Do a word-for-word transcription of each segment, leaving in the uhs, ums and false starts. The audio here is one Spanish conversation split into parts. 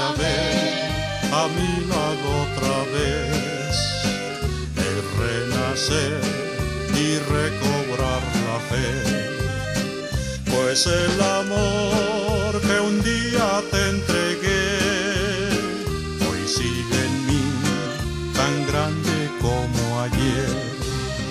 a ver a mi lado otra vez, el renacer y recobrar la fe, pues el amor que un día te entregué hoy sigue en mí tan grande como ayer.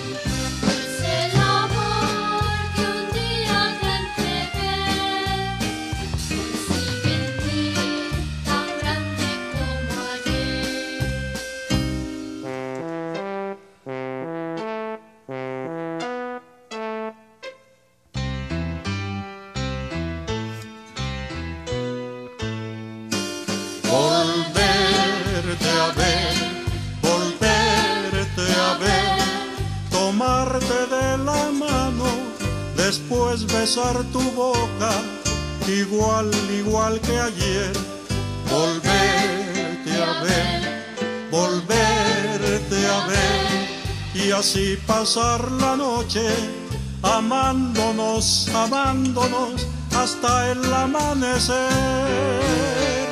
Volverte a ver, volverte a ver, tomarte de la mano, después besar tu boca, igual, igual que ayer. Volverte a ver, volverte a ver, y así pasar la noche, amándonos, amándonos, hasta el amanecer.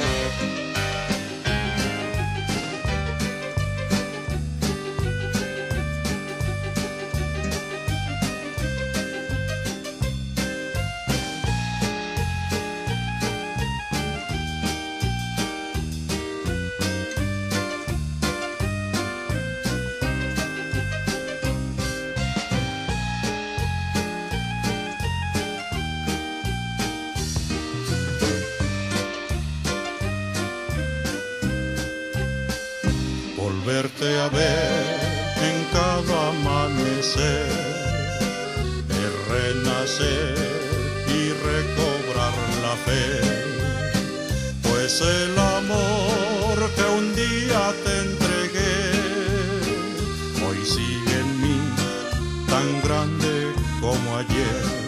Volverte a ver en cada amanecer, el renacer y recobrar la fe, pues el amor que un día te entregué hoy sigue en mí tan grande como ayer.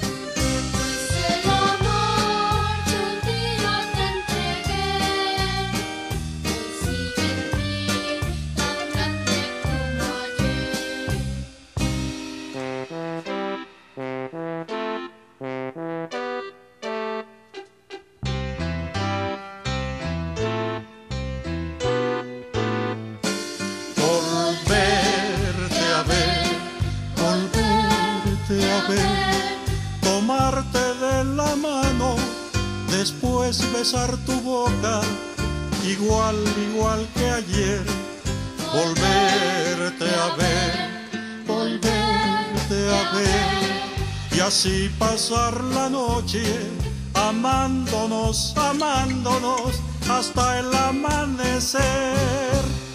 A ver, tomarte de la mano, después besar tu boca, igual, igual que ayer. Volverte a ver, volverte a ver, y así pasar la noche, amándonos, amándonos, hasta el amanecer.